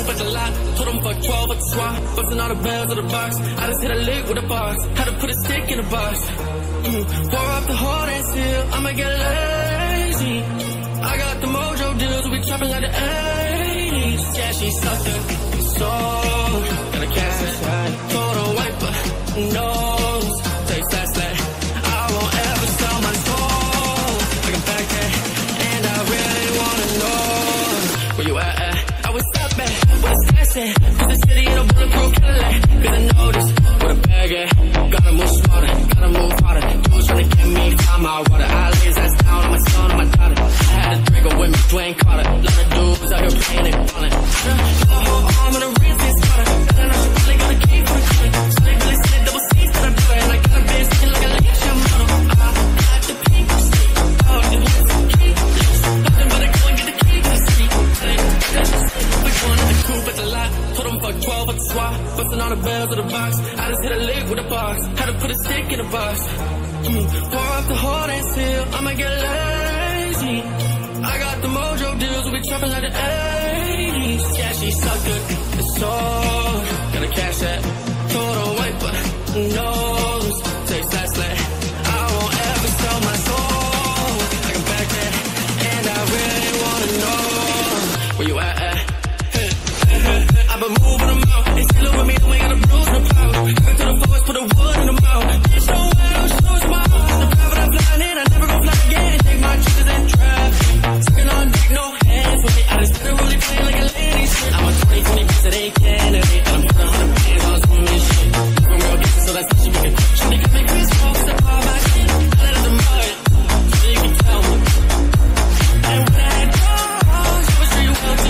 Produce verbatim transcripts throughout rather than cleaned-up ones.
coupe at the lot. Told him fuck twelve at the swap. Busting all the bells of the box. I just hit a lick with a box. Had to put a stick in the box. Mm. Pour up the heart and seal. I'ma get lazy. I got the mojo deals. We trapping like the eighties. Yeah, she sucked it. So, gotta cash it. Told her wipe her nose. Take that slack. I won't ever sell my soul. I can back that. And I really wanna know where you at. I was stop at. With a stash at. Cause the city in a bulletproof Cadillac. Cause I noticed where the bag at. Gotta move smarter. Gotta move harder. Dudes tryna get me. Find my water. I lay his ass down on my son, on my daughter. I had a Draco with me. Dwayne Carter. Lot of dudes out here playing and ballin'. Got a whole arm and a wrist is Carter. And then I should really got a key for the color. So they really said double C's that I do it. And I got a bitch looking like a leash model. I got the pink slip. Oh, the ones that keep this. Nothing but I go and get the key to the street. Which one in the coupe at the lot? Told him fuck twelve at the swap. Busting all the bells of the box. I just hit a lick with a box. Had to put a stick in the box. Mm. Pour up the heart and seal. I'ma get lazy. I got the mojo deals. We be trapping like the eighties. Yeah, she sucked good. It's all gotta cash that. Told her wipe her nose. Takes that slack. I won't ever sell my soul. I can back that. And I really wanna know where you at. I've been moving them out. They still with me, and we got a bruise and a pout. Back to the forest, put a wood in the mouth. Bitch, no way, no shows my heart. The private I'm flying in, I never gon' fly again. Take my chances and trap. Second on deck, no hands for me. I just started really playing like a lady. I'm a twenty twenty piece of they candidate. I'm putting a hundred bands on some of this shit. From real gangsters, so that's how she make it. She got me Chris Paul, step on my shit. I let her mud, so you can tell me. And when I had dogs, I was sure you wealthy.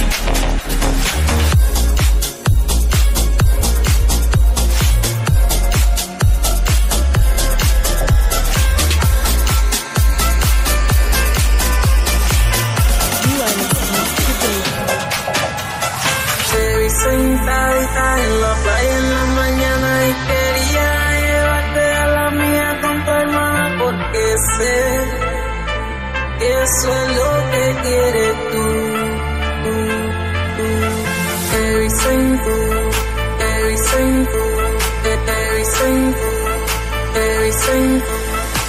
Sentadita en la playa en la mañana y quería llevarte a la mía con tu hermana porque sé que eso es lo que quieres tú, tú, tú. Everything good, everything good, everything good, everything good.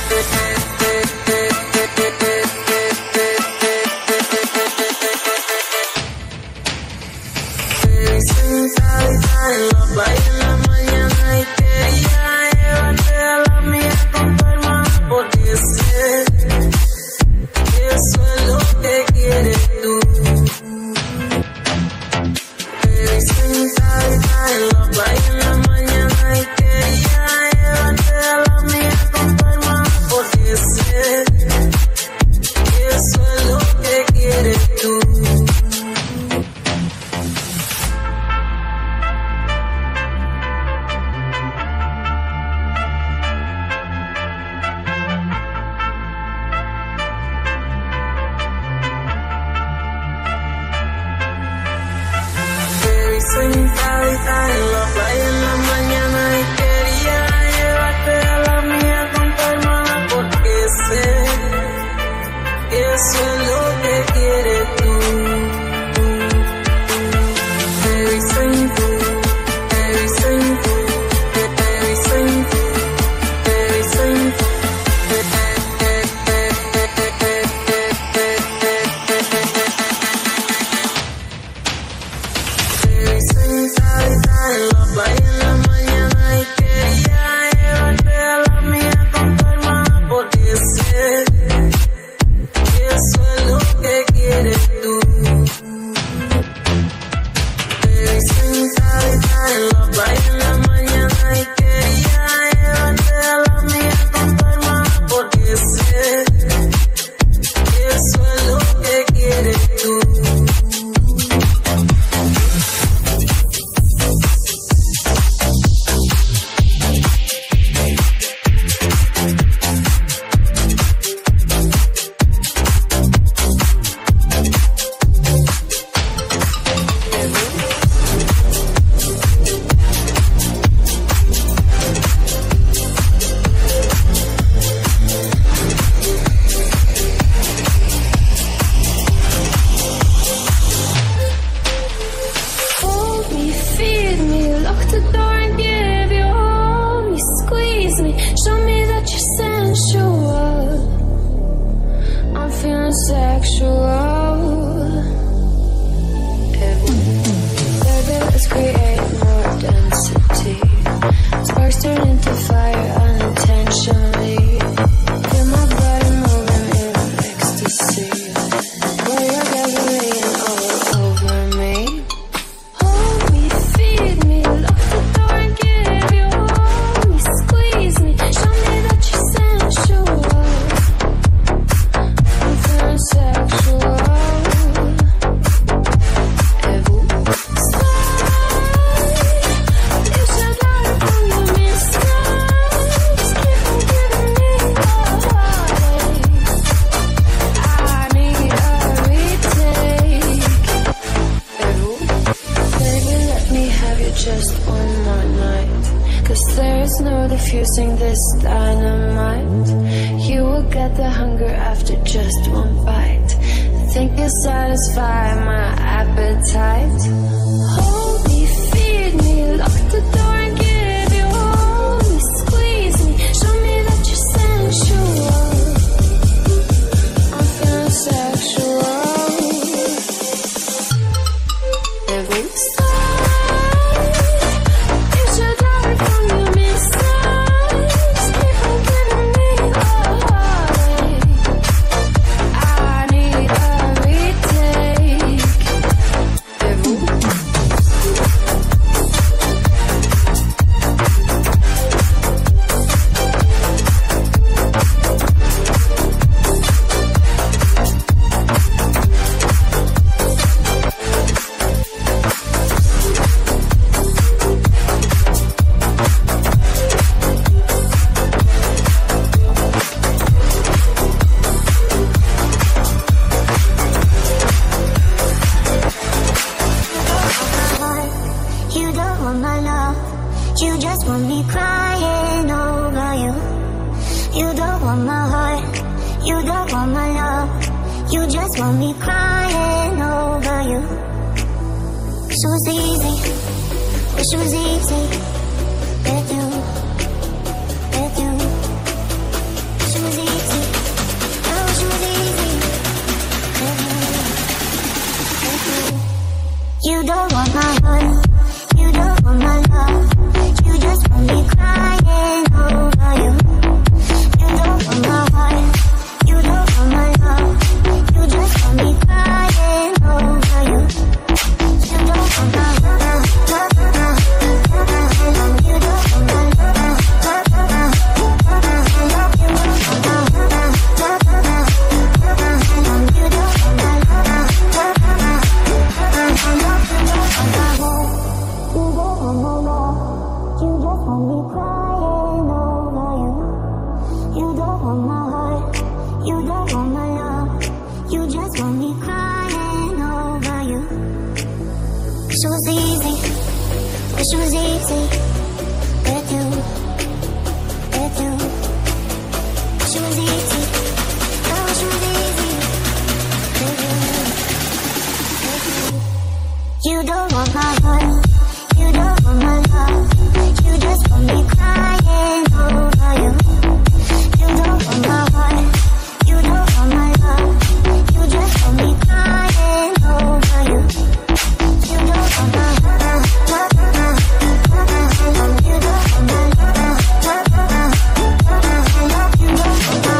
Sentada en la playa en la mañana y quería llevarte a la mía con tu hermana porque sé que eso es lo que quieres tú. Sentada en la playa en la mañana y quería llevarte a la mía con tu hermana porque sé que eso es lo que quieres tú. Sentadita en la playa en la mañana y quería llevarte a la mía con tu hermana porque sé que eso es lo que quieres tú. Everything good, everything good, everything good, everything good. Sentada en la playa en la Baby, let's create more density. Sparks turn into fire unintentionally. Feel my body moving in ecstasy. While you're gathering all over me. Hold me, feed me, lock the door and give you. Hold me, squeeze me, show me that you're sensual. I'm feeling sexual. Et vous, you shed light from your mistakes. Keep on giving me a heartache. I need a retake. Et vous, baby, let me have you just one more night. Cause there's no diffusing this dynamite. You will get the hunger after just one bite. Think you satisfy my appetite. Hold me, feed me, lock the door and give you. Hold me, squeeze me, show me that you're sensual. I'm feeling sexual. Et vous, you shed light from your mistakes. Keep on giving me a heartache. I need a retake. Et vous, You don't want my love, you just want me crying over you. You don't want my heart, you don't want my love, you just want me crying over you. Wish it was easy, wish it was easy with you, with you. Wish it was easy, I wish it was easy with you, with you. You don't want my heart, you don't want my love, you just want me crying over you. You don't want my heart, you don't want my love, you just want me crying over you. You don't want my love, you don't want my love, you don't want my love, you don't want my you just want me crying over you. You don't want my heart, you don't want my love, you just want me crying over you. Wish it was easy, wish it was easy with you, with you. Wish it was easy, I wish it was easy with you, with you. You don't want my heart, you don't want my love, you just want me crying over you. You don't want my heart, you don't want my love, you just want me crying over you. You don't want my love, you don't want my love, you don't want my love, you don't want my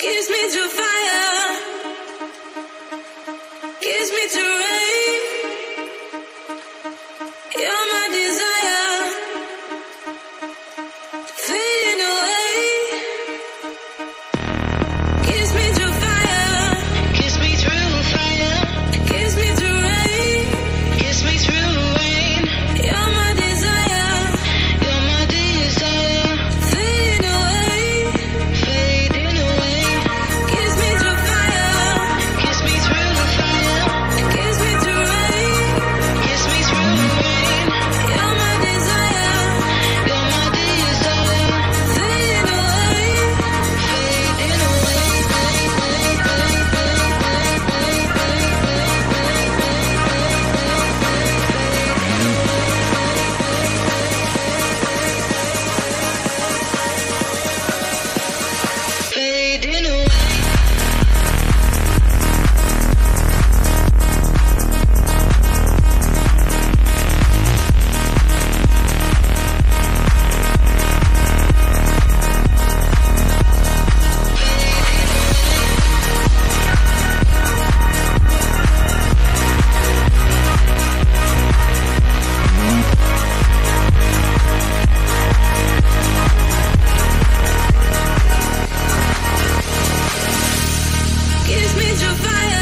Kiss me through fire. Kiss me through rain. You're my desire. Fading away. Kiss me through fire. Kiss me through fire. Kiss me through rain. Kiss me through rain. You're my desire. You're my desire. Fading away. Fading away. Kiss me through fire. Kiss me through fire. Kiss me through rain. Kiss me through rain. You're my desire. You're my desire. Fading away. Fading away. Fading away. Kiss me through fire.